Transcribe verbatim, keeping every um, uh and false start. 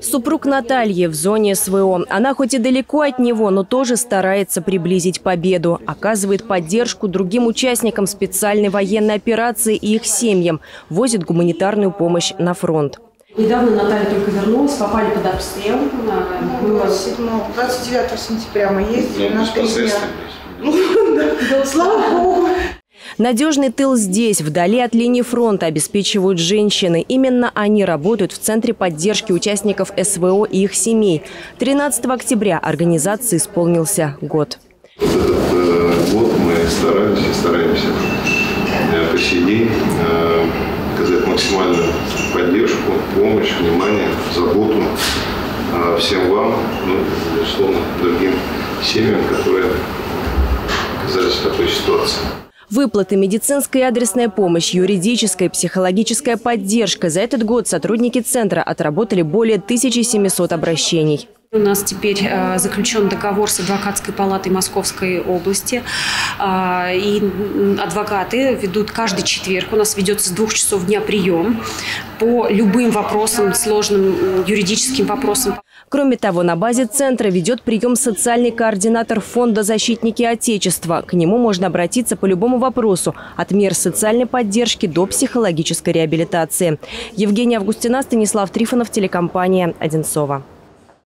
Супруг Натальи в зоне СВО. Она хоть и далеко от него, но тоже старается приблизить победу. Оказывает поддержку другим участникам специальной военной операции и их семьям. Возит гуманитарную помощь на фронт. Недавно Наталья только вернулась, попали под обстрел. двадцать девятого сентября мы ездили на три дня. Слава Богу. Надежный тыл здесь, вдали от линии фронта, обеспечивают женщины. Именно они работают в Центре поддержки участников СВО и их семей. тринадцатого октября организации исполнился год. Вот этот э, год мы старались и стараемся э, по сей день э, оказать максимальную поддержку, помощь, внимание, заботу э, всем вам, ну, безусловно, другим семьям, которые оказались в такой ситуации. Выплаты, медицинская и адресная помощь, юридическая и психологическая поддержка. За этот год сотрудники центра отработали более тысячи семисот обращений. У нас теперь э, заключен договор с адвокатской палатой Московской области. Э, и адвокаты ведут каждый четверг. У нас ведется с двух часов дня прием по любым вопросам, сложным юридическим вопросам. Кроме того, на базе центра ведет прием социальный координатор фонда «Защитники Отечества». К нему можно обратиться по любому вопросу, от мер социальной поддержки до психологической реабилитации. Евгения Августина, Станислав Трифонов, телекомпания «Одинцово».